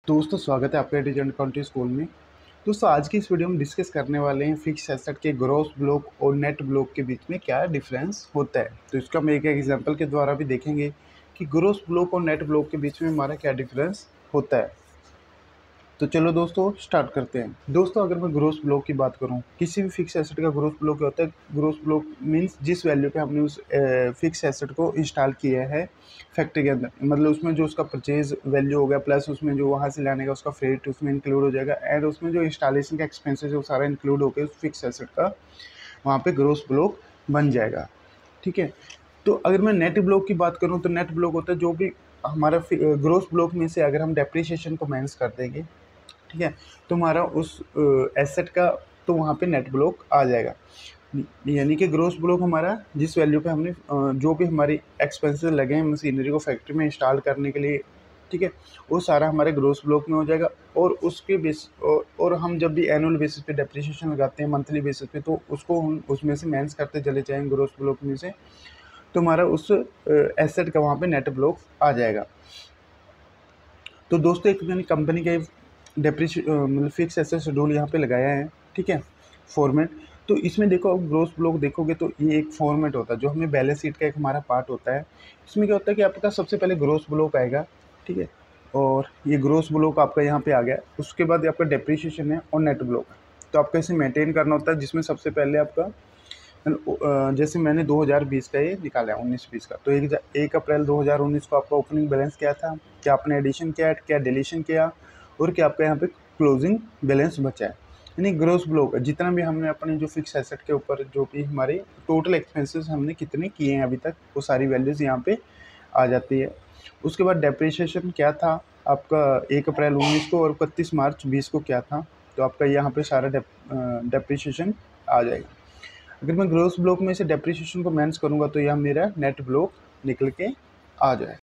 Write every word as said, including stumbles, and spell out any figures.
दोस्तों स्वागत है आपका एडिजेंट काउंटी स्कूल में। दोस्तों आज की इस वीडियो में डिस्कस करने वाले हैं फिक्स एसेट के ग्रॉस ब्लॉक और नेट ब्लॉक के बीच में क्या डिफरेंस होता है। तो इसका हम एक एक एग्जांपल के द्वारा भी देखेंगे कि ग्रॉस ब्लॉक और नेट ब्लॉक के बीच में हमारा क्या डिफरेंस होता है। तो चलो दोस्तों स्टार्ट करते हैं। दोस्तों अगर मैं ग्रॉस ब्लॉक की बात करूं, किसी भी फिक्स एसेट का ग्रॉस ब्लॉक होता है। ग्रॉस ब्लॉक मींस जिस वैल्यू पे हमने उस फिक्स एसेट को इंस्टॉल किया है फैक्ट्री के अंदर, मतलब उसमें जो उसका परचेज वैल्यू हो गया प्लस उसमें जो वहाँ से लाने का उसका फ्रेट उसमें इंक्लूड हो जाएगा एंड उसमें जो इंस्टॉलेशन का एक्सपेंसेस है वो सारा इंक्लूड होकर उस फिक्स एसेट का वहाँ पे ग्रॉस ब्लॉक बन जाएगा। ठीक है। तो अगर मैं नेट ब्लॉक की बात करूँ तो नेट ब्लॉक होता है जो भी हमारा ग्रॉस ब्लॉक में से अगर हम डेप्रिसिएशन को माइनस कर देंगे, ठीक है, तो हमारा उस एसेट का तो वहाँ पे नेट ब्लॉक आ जाएगा। यानी कि ग्रॉस ब्लॉक हमारा जिस वैल्यू पे हमने जो भी हमारी एक्सपेंसेस लगे हैं मशीनरी को फैक्ट्री में इंस्टॉल करने के लिए, ठीक है, वो सारा हमारे ग्रॉस ब्लॉक में हो जाएगा। और उसके बेस और, और हम जब भी एनुअल बेसिस पे डेप्रिसिएशन लगाते हैं मंथली बेसिस पे, तो उसको हम उसमें से माइनस करते चले जाएंगे ग्रॉस ब्लॉक में से, तो हमारा उस एसेट का वहाँ पे नेट ब्लॉक आ जाएगा। तो दोस्तों एक मैंने कंपनी के डेप्रिशि मतलब फिक्स एसेट शेड्यूल यहाँ पे लगाया है, ठीक है, फॉर्मेट। तो इसमें देखो आप ग्रॉस ब्लॉक देखोगे तो ये एक फॉर्मेट होता है जो हमें बैलेंस शीट का एक हमारा पार्ट होता है। इसमें क्या होता है कि आपका सबसे पहले ग्रॉस ब्लॉक आएगा, ठीक है, और ये ग्रॉस ब्लॉक आपका यहाँ पे आ गया। उसके बाद आपका डेप्रिसिएशन है और नेट ब्लॉक है। तो आपको इसे मेंटेन करना होता है, जिसमें सबसे पहले आपका अ, जैसे मैंने दो हज़ार बीस का ये निकाला है उन्नीस बीस का, तो एक एक अप्रैल दो हज़ार उन्नीस को आपका ओपनिंग बैलेंस क्या था, क्या आपने एडिशन किया, क्या डिलीशन किया, और क्या आपका यहाँ पे क्लोजिंग बैलेंस बचा है। यानी ग्रॉस ब्लॉक जितना भी हमने अपने जो फिक्स एसेट के ऊपर जो भी हमारे टोटल एक्सपेंसेस हमने कितने किए हैं अभी तक, वो सारी वैल्यूज़ यहाँ पे आ जाती है। उसके बाद डेप्रिसिएशन क्या था आपका एक अप्रैल उन्नीस को और इकतीस मार्च बीस को क्या था, तो आपका यहाँ पे सारा डेप्रिसिएशन आ जाएगा। अगर मैं ग्रॉस ब्लॉक में से डेप्रिसिएशन को माइनस करूँगा तो यह मेरा नेट ब्लॉक निकल के आ जाए।